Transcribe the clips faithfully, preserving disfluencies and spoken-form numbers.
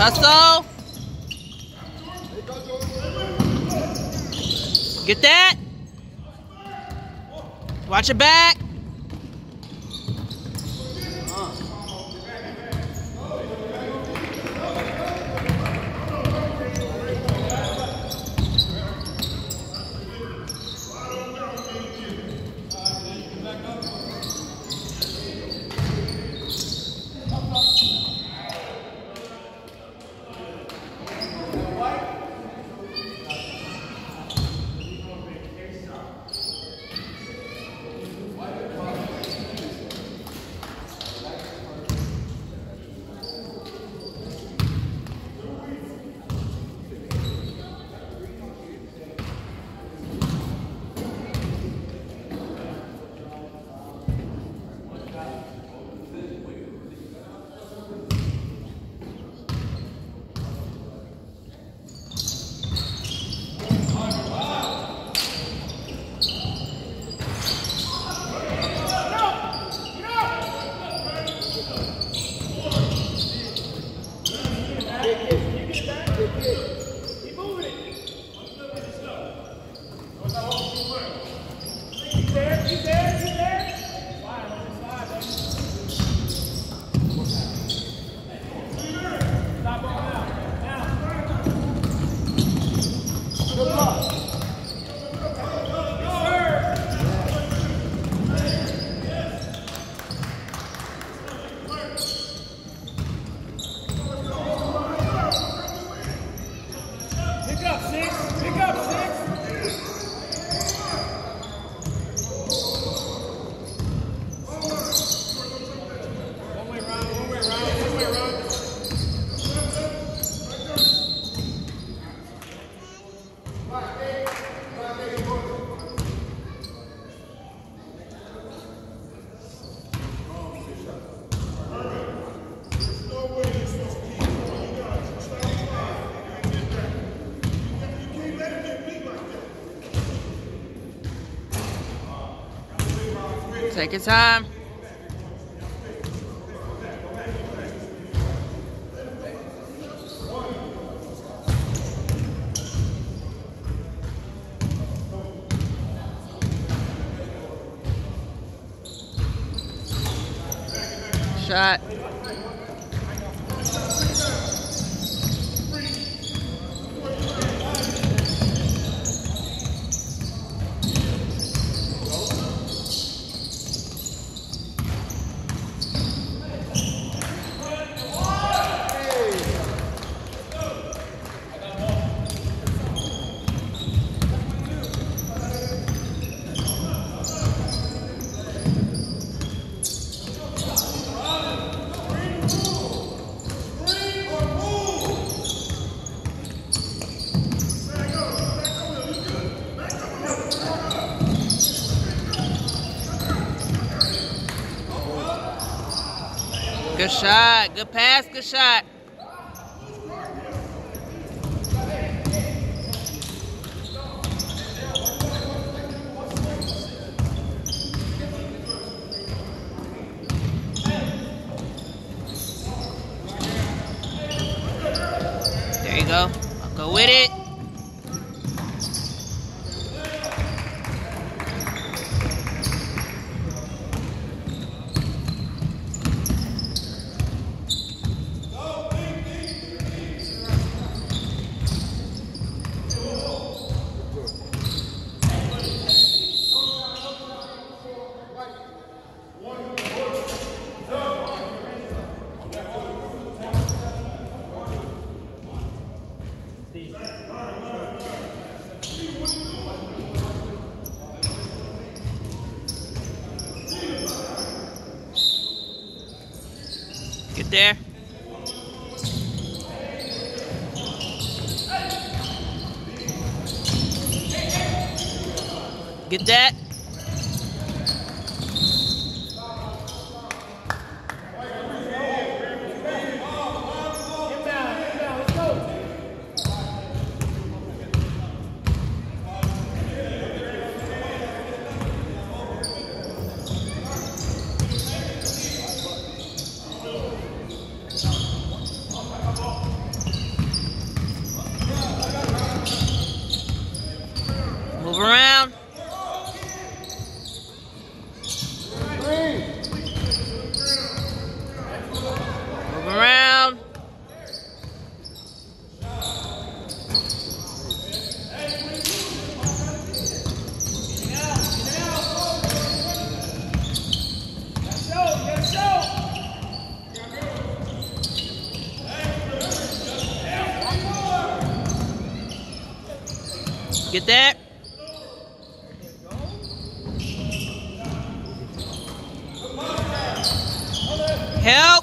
Hustle. Get that. Watch your back. Take your time. Shot. Good shot. Good pass. Good shot. There you go. I'll go with it. Get there. Get that. Move around. Move around. Get that. Help.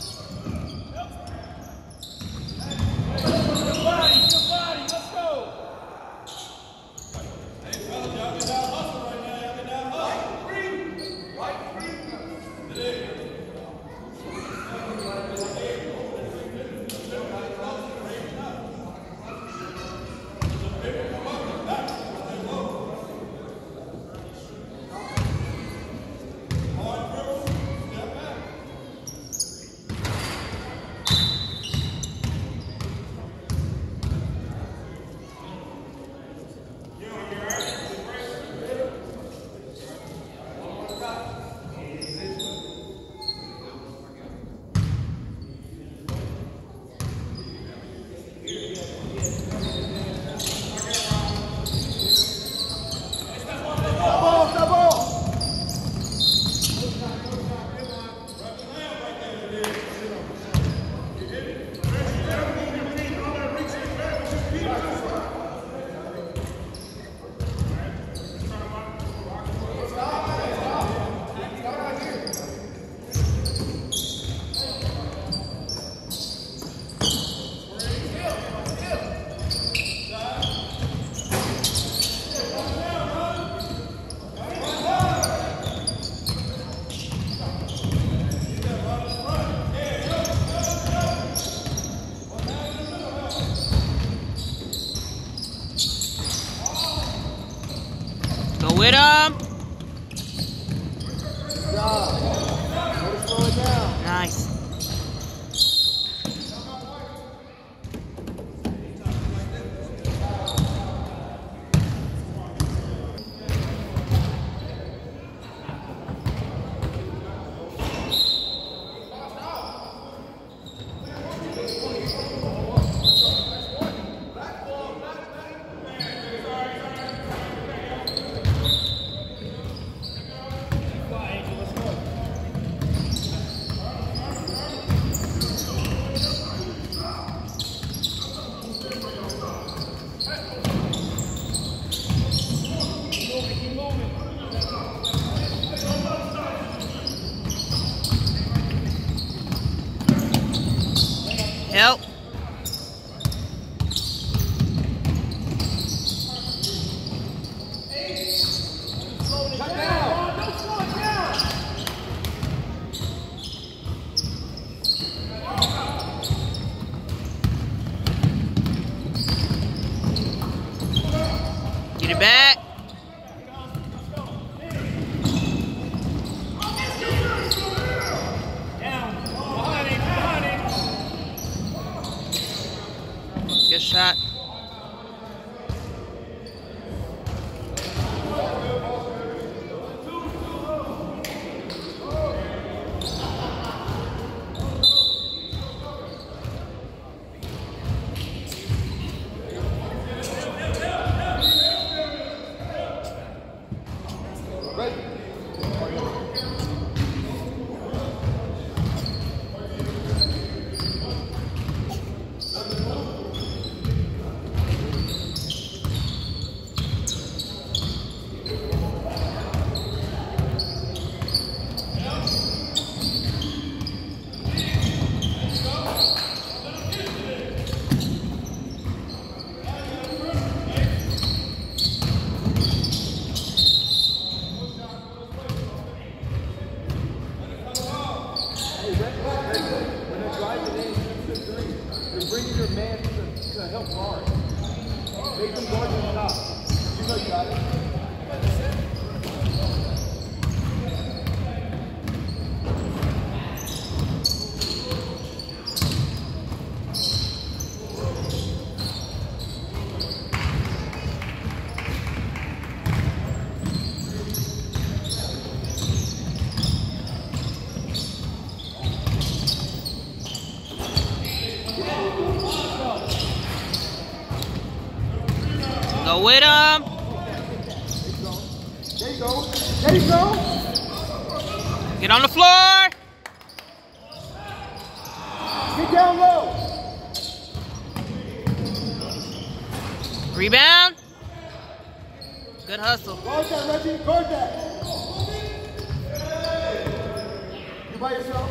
Go with him. Nice. Help. Get it back. Good shot. Go with him. There you go. There you go. Get on the floor. Get down low. Rebound. Good hustle. Guard that, Reggie. Guard that. You by yourself?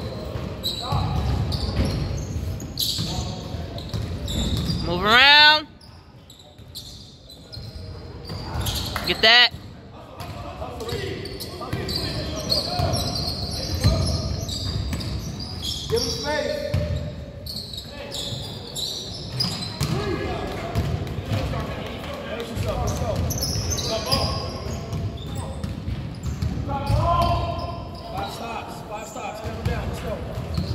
Move around. Get that. Give him space. Five stops, five stops, never down, let's go.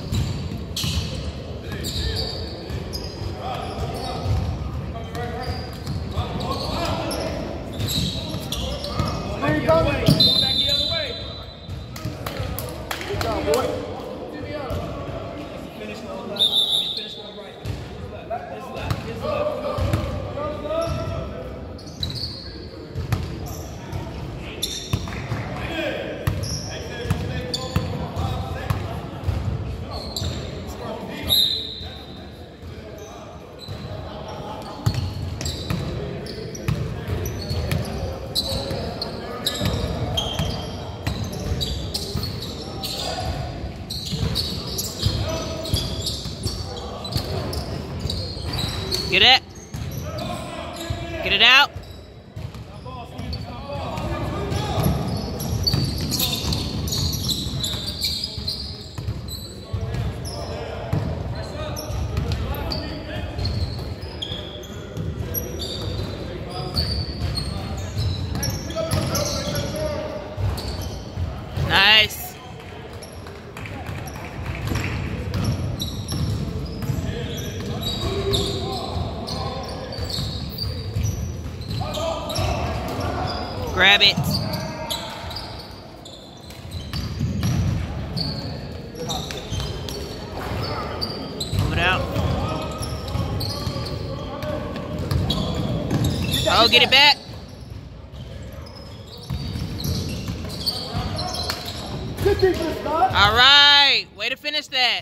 Where you going? Going back the other way. Good job, boy. Finish going left. I mean, finish going right. His left, his left, his left. Get it. Get it out. Nice. Grab it. Move it out. Oh, get it back. Good defense, Scott. All right. Way to finish that.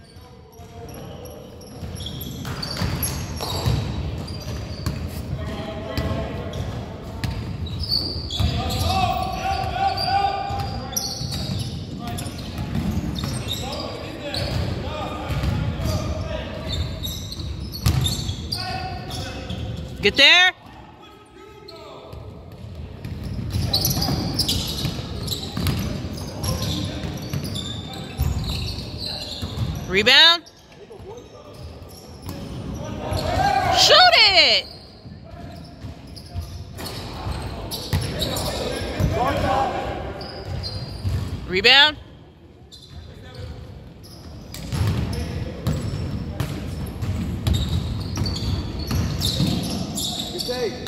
Get there. Rebound. Shoot it. Rebound. Good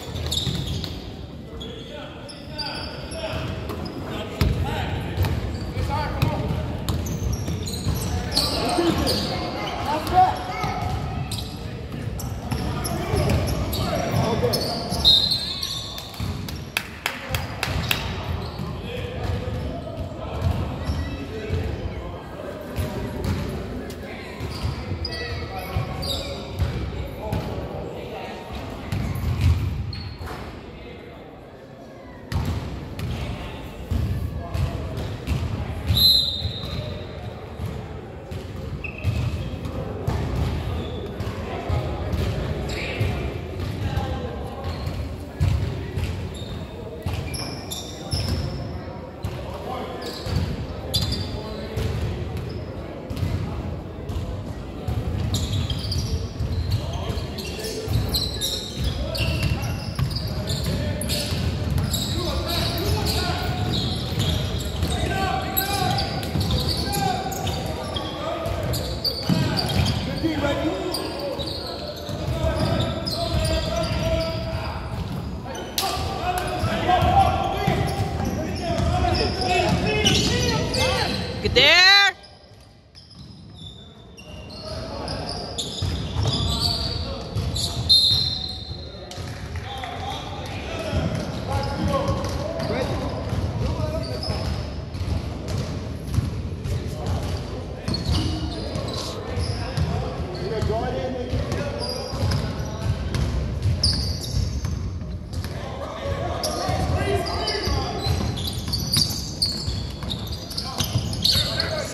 Get there.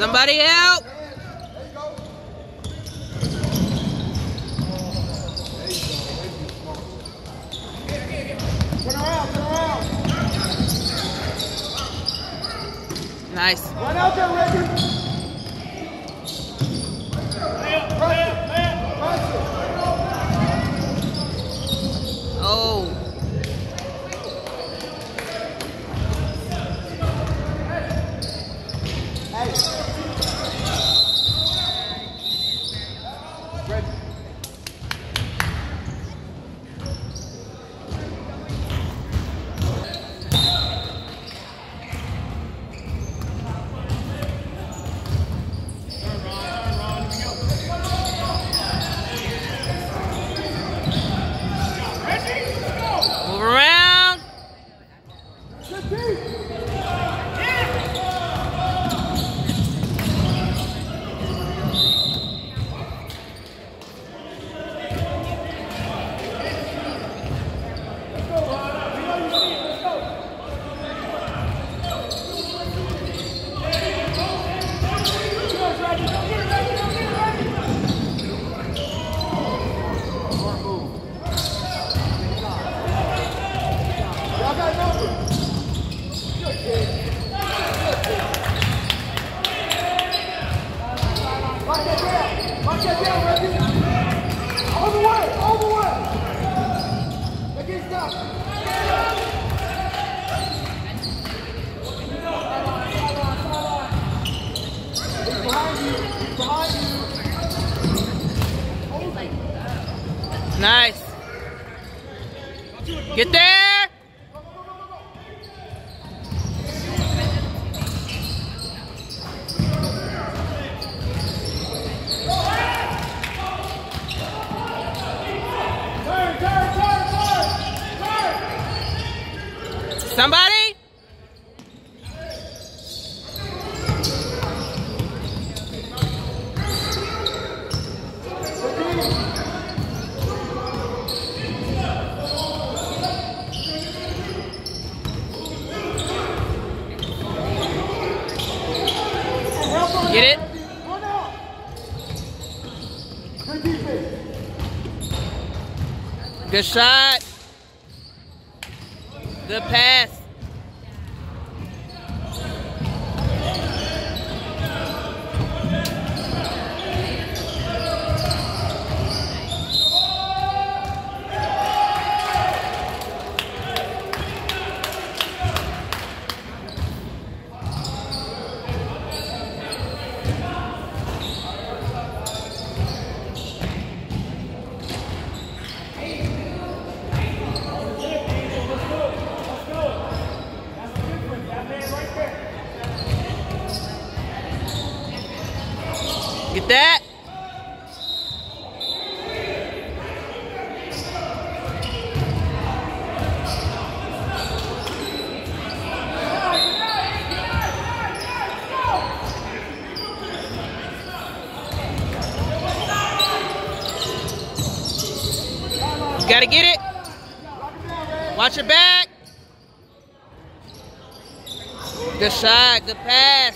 Somebody help. Turn around, turn around. Nice. Run out there, Reggie. Pressure, pressure. Oh. Hey. Reggie. Move around. Good deep. Y'all got numbers. Good kid. Good kid. Lock that down. Lock that down, Reggie. All the way. All the way. Make it stop. He's behind you. He's behind you. Nice. Get there. Turn, turn, turn, turn. Turn. Somebody. Get it? Run out. Good defense. Good shot. Good pass. Get that. You gotta get it. Watch your back. Good shot. Good pass.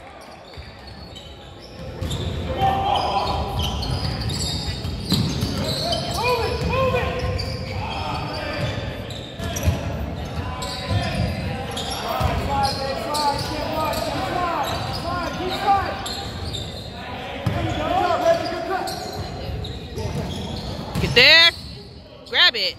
Get there. Grab it.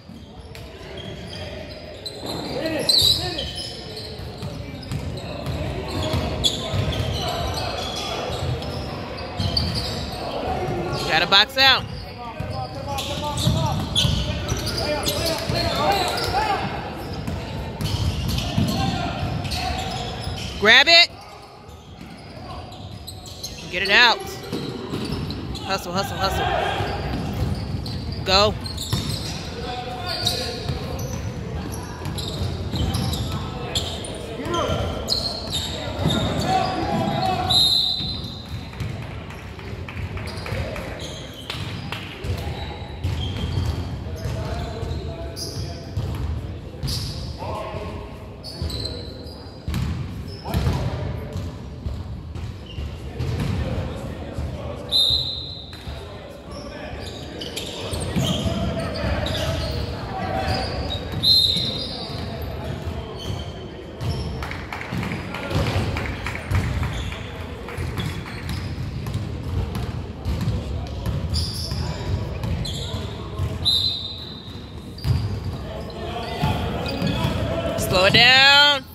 Gotta box out. Grab it. Get it out. Hustle, hustle, hustle. Go. Slow it down.